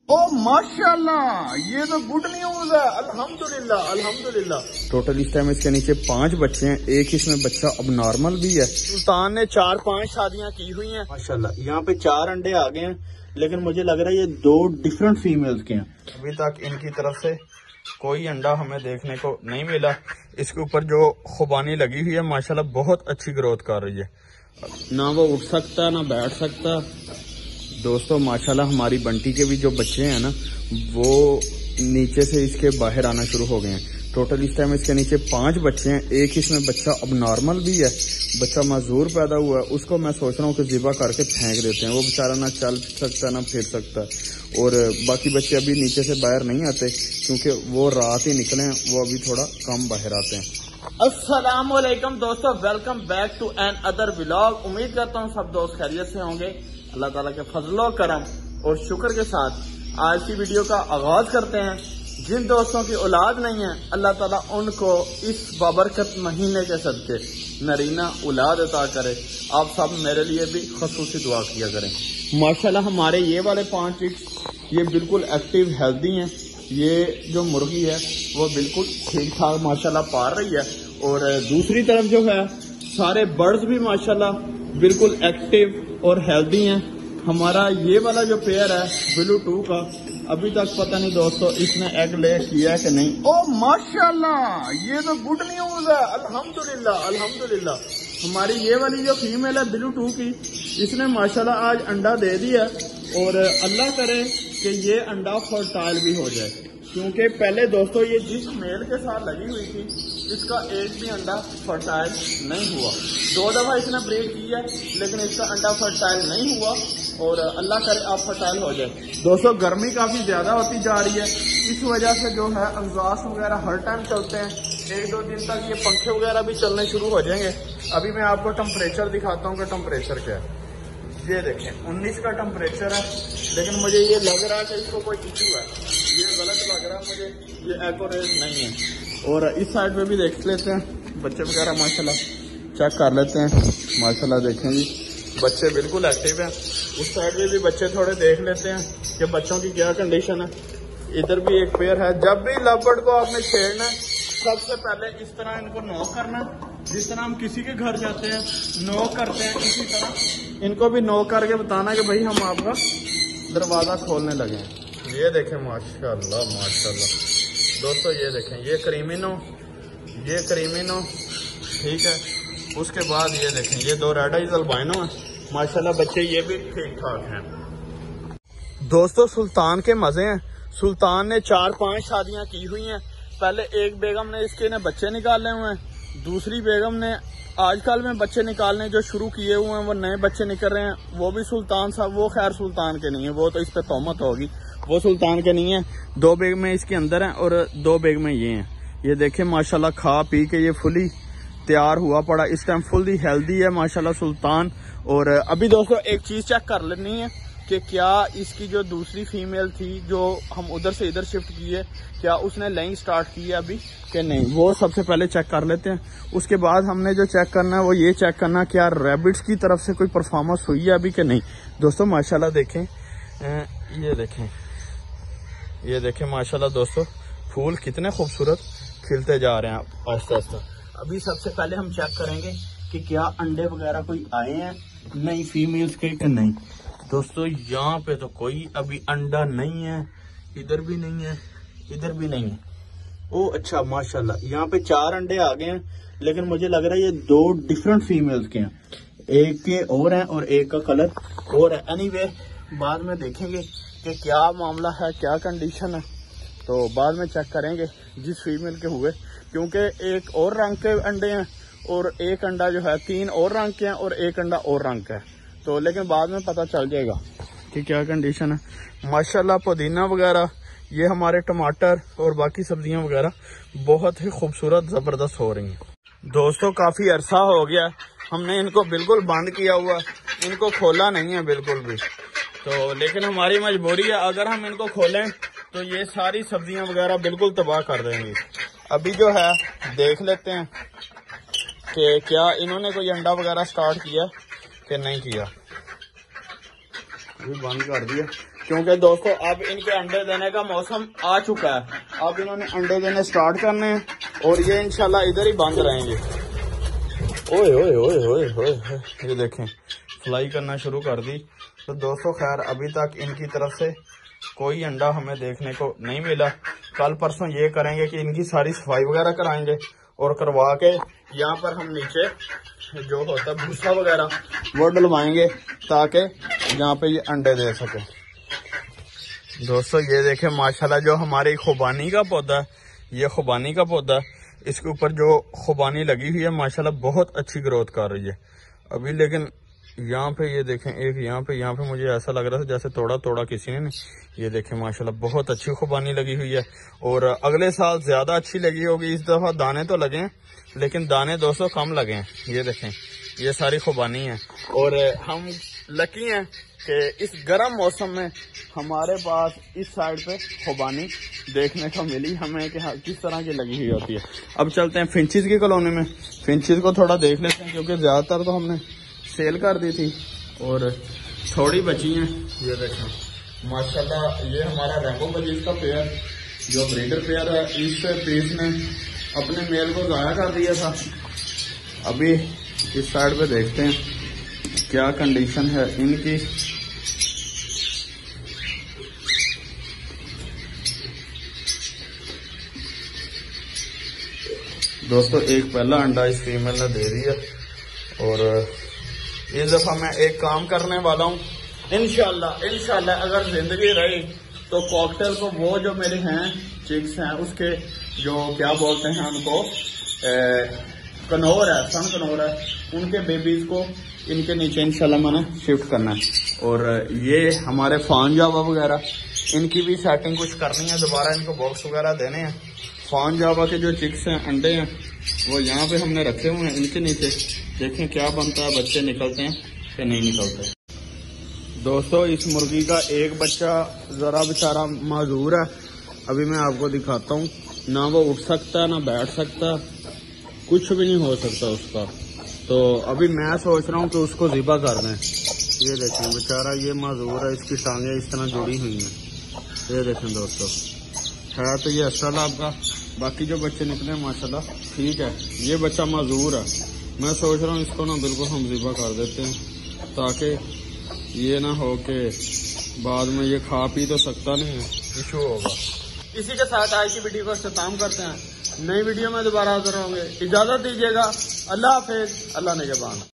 ओ माशाल्लाह, ये तो गुड न्यूज है। अल्हम्दुलिल्लाह अल्हम्दुलिल्लाह। टोटल इस टाइम इसके नीचे 5 बच्चे हैं, एक इसमें बच्चा अब नॉर्मल भी है। सुल्तान ने 4-5 शादियां की हुई हैं माशाल्लाह। यहाँ पे 4 अंडे आ गए हैं, लेकिन मुझे लग रहा है ये 2 डिफरेंट फीमेल्स के हैं। अभी तक इनकी तरफ से कोई अंडा हमें देखने को नहीं मिला। इसके ऊपर जो खुबानी लगी हुई है माशाल्लाह बहुत अच्छी ग्रोथ कर रही है। ना वो उठ सकता ना बैठ सकता। दोस्तों माशाल्लाह हमारी बंटी के भी जो बच्चे हैं ना वो नीचे से इसके बाहर आना शुरू हो गए हैं। टोटल इस टाइम इसके नीचे 5 बच्चे हैं, एक इसमें बच्चा अब नॉर्मल भी है। बच्चा माजूर पैदा हुआ है, उसको मैं सोच रहा हूँ कि ज़िबा करके फेंक देते हैं। वो बेचारा ना चल सकता ना फिर सकता। और बाकी बच्चे अभी नीचे से बाहर नहीं आते क्योंकि वो रात ही निकले हैं, वो अभी थोड़ा कम बाहर आते हैं। अस्सलाम वालेकुम दोस्तों, welcome back to another vlog. उम्मीद करता हूँ सब दोस्त खैरियत से होंगे। अल्लाह ताला के फजलो करम और शुक्र के साथ आज की वीडियो का आगाज करते हैं। जिन दोस्तों की औलाद नहीं है अल्लाह ताला उनको इस बाबरकत महीने के सदके नरीना औलाद अता करे। आप सब मेरे लिए भी खसूसी दुआ किया करें। माशाल्लाह हमारे ये वाले 5 चिक्स ये बिल्कुल एक्टिव हेल्दी हैं। ये जो मुर्गी है वो बिल्कुल ठीक ठाक माशाल्लाह पार रही है। और दूसरी तरफ जो है सारे बर्ड्स भी माशाल्लाह बिल्कुल एक्टिव और हेल्दी हैं। हमारा ये वाला जो पेयर है ब्लू 2 का अभी तक पता नहीं दोस्तों इसने एग ले किया कि नहीं। ओ माशाल्लाह, ये तो गुड न्यूज है। अल्हम्दुलिल्लाह अल्हम्दुलिल्लाह। हमारी ये वाली जो फीमेल है ब्लू 2 की, इसने माशाल्लाह आज अंडा दे दिया और अल्लाह करे कि ये अंडा फर्टाइल भी हो जाए। क्योंकि पहले दोस्तों ये जिस मेल के साथ लगी हुई थी इसका एक भी अंडा फर्टाइल नहीं हुआ। 2 दफा इसने ब्रीड की है लेकिन इसका अंडा फर्टाइल नहीं हुआ। और अल्लाह करे आप फर्टाइल हो जाए। दोस्तों गर्मी काफी ज्यादा होती जा रही है, इस वजह से जो है एग्जॉस्ट वगैरह हर टाइम चलते हैं। 1-2 दिन तक ये पंखे वगैरह भी चलने शुरू हो जाएंगे। अभी मैं आपको टेम्परेचर दिखाता हूँ कि टेम्परेचर क्या है। ये देखें 19 का टेम्परेचर है, लेकिन मुझे ये लग रहा है कि इसको कोई इशू है। ये गलत लग रहा है मुझे, ये एक्यूरेट नहीं है। और इस साइड पे भी देख लेते हैं बच्चे वगैरह माशाल्लाह चेक कर लेते हैं। माशाल्लाह देखें जी बच्चे बिल्कुल एक्टिव हैं। उस साइड पे भी बच्चे थोड़े देख लेते हैं कि बच्चों की क्या कंडीशन है। इधर भी एक पेयर है। जब भी लवबर्ड को आपने छेड़ना है सबसे पहले इस तरह इनको नॉक करना। जिस तरह हम किसी के घर जाते हैं नॉक करते हैं, इसी तरह इनको भी नॉक करके बताना कि भाई हम आपका दरवाजा खोलने लगे हैं। ये देखें माशाल्लाह माशाल्लाह दोस्तों, ये देखें ये क्रीमिनो ठीक है। उसके बाद ये देखें ये 2 रेड आइज अल्बाइनो है माशाल्लाह। बच्चे ये भी ठीक ठाक हैं। दोस्तों सुल्तान के मजे हैं। सुल्तान ने 4-5 शादियां की हुई हैं। पहले एक बेगम ने इसके ने बच्चे निकाले हुए हैं, दूसरी बेगम ने आजकल में बच्चे निकालने जो शुरू किए हुए हैं, वो नए बच्चे निकल रहे हैं। वो भी सुल्तान साहब, वो खैर सुल्तान के नहीं है, वो तो इस पे तोहमत होगी, वो सुल्तान के नहीं है। 2 बेगमें इसके अंदर हैं और 2 बेगमें ये हैं। ये देखें माशाल्लाह खा पी के ये फुली तैयार हुआ पड़ा। इस टाइम फुली हेल्दी है माशाल्लाह सुल्तान। और अभी दोस्तों एक चीज चेक कर लेनी है कि क्या इसकी जो दूसरी फीमेल थी जो हम उधर से इधर शिफ्ट की है, क्या उसने लेइंग स्टार्ट की है अभी कि नहीं, वो सबसे पहले चेक कर लेते हैं। उसके बाद हमने जो चेक करना है वो ये चेक करना क्या रैबिट्स की तरफ से कोई परफॉर्मेंस हुई है अभी कि नहीं। दोस्तों माशाल्लाह देखें, ये देखें माशाल्लाह दोस्तों फूल कितने खूबसूरत खिलते जा रहे हैं आहिस्ता आहिस्ता। अभी सबसे पहले हम चेक करेंगे कि क्या अंडे वगैरह कोई आए हैं नई फीमेल्स के कि नहीं। दोस्तों यहाँ पे तो कोई अभी अंडा नहीं है, इधर भी नहीं है, इधर भी नहीं है। ओ अच्छा माशाल्लाह यहाँ पे 4 अंडे आ गए हैं, लेकिन मुझे लग रहा है ये 2 डिफरेंट फीमेल्स के हैं। एक के और हैं और एक का कलर और है। एनीवे बाद में देखेंगे कि क्या मामला है, क्या कंडीशन है, तो बाद में चेक करेंगे जिस फीमेल के हुए। क्योंकि एक और रंग के अंडे हैं और एक अंडा जो है 3 और रंग के हैं और एक अंडा और रंग का है। तो लेकिन बाद में पता चल जाएगा कि क्या कंडीशन है। माशाल्लाह पुदीना वगैरह, ये हमारे टमाटर और बाकी सब्जियां वगैरह बहुत ही खूबसूरत जबरदस्त हो रही हैं। दोस्तों काफी अरसा हो गया हमने इनको बिल्कुल बंद किया हुआ, इनको खोला नहीं है बिल्कुल भी। तो लेकिन हमारी मजबूरी है, अगर हम इनको खोलें तो ये सारी सब्जियां वगैरह बिल्कुल तबाह कर देंगी। अभी जो है देख लेते हैं कि क्या इन्होंने कोई अंडा वगैरह स्टार्ट किया कि नहीं किया। अभी बंद कर दिया। क्योंकि दोस्तों अब इनके अंडे देने का मौसम आ चुका है। अब इन्होंने अंडे देने स्टार्ट करने हैं और ये इंशाल्लाह इधर ही बंद रहेंगे। ओए ओए ओए ओए ओए, ये देखें फ्लाई करना शुरू कर दी। तो दोस्तों खैर अभी तक इनकी तरफ से कोई अंडा हमें देखने को नहीं मिला। कल परसों ये करेंगे कि इनकी सारी सफाई वगैरह कराएंगे और करवा के यहाँ पर हम नीचे जो होता है भूसा वगैरह वो डलवाएंगे ताकि यहाँ पे ये अंडे दे सके। दोस्तों ये देखें माशाल्लाह जो हमारी खुबानी का पौधा है, ये खुबानी का पौधा है, इसके ऊपर जो खुबानी लगी हुई है माशाल्लाह बहुत अच्छी ग्रोथ कर रही है अभी। लेकिन यहाँ पे ये देखें एक यहाँ पे मुझे ऐसा लग रहा था जैसे तोड़ा किसी ने। ये देखें माशाल्लाह बहुत अच्छी खुबानी लगी हुई है और अगले साल ज्यादा अच्छी लगी होगी। इस दफा दाने तो लगे हैं लेकिन दाने दोस्तों कम लगे हैं। ये देखें ये सारी खुबानी है और हम लकी हैं कि इस गर्म मौसम में हमारे पास इस साइड पे खुबानी देखने को मिली हमें कि किस तरह की लगी हुई होती है। अब चलते हैं फिंचेस की कॉलोनी में, फिंचेस को थोड़ा देख लेते हैं क्योंकि ज्यादातर तो हमने सेल कर दी थी और थोड़ी बची हैं। ये देखें माशाल्लाह ये हमारा रेंबो बजीज का पेयर जो ब्रीडर पेयर है, इस पीस ने अपने मेल को जाया कर दिया था। अभी इस साइड पे देखते हैं क्या कंडीशन है इनकी। दोस्तों एक पहला अंडा इस फीमेल ने दे दिया और इस दफा मैं एक काम करने वाला हूँ इंशाल्लाह अगर जिंदगी रही तो कॉकटेल को वो जो मेरे हैं चिक्स हैं उसके जो क्या बोलते हैं उनको कनौर है, सन कनौर है, उनके बेबीज को इनके नीचे इंशाल्लाह मैंने शिफ्ट करना है। और ये हमारे फान जावा वगैरह इनकी भी सेटिंग कुछ करनी है, दोबारा इनको बॉक्स वगैरह देने हैं। फान जावा के जो चिक्स हैं अंडे हैं वो यहाँ पे हमने रखे हुए हैं इनके नीचे, देखें क्या बनता है, बच्चे निकलते हैं कि नहीं निकलते। दोस्तों इस मुर्गी का एक बच्चा जरा बेचारा माजूर है, अभी मैं आपको दिखाता हूँ। ना वो उठ सकता ना बैठ सकता, कुछ भी नहीं हो सकता उसका। तो अभी मैं सोच रहा हूँ कि उसको ज़िबा कर दें। ये देखें बेचारा ये माजूर है, इसकी टांगें इस तरह जुड़ी हुई हैं। ये देखें दोस्तों है तो ये असल आपका, बाकी जो बच्चे निकले माशाल्लाह ठीक है। ये बच्चा माजूर है, मैं सोच रहा हूँ इसको ना बिल्कुल हम ज़िबा कर देते हैं ताकि ये ना हो कि बाद में ये खा पी तो सकता नहीं है, इशू होगा। इसी के साथ आज की वीडियो को इख्तिताम करते हैं। नई वीडियो में दोबारा हाजिर होंगे, इजाजत दीजिएगा। अल्लाह हाफिज, अल्लाह निगहबान।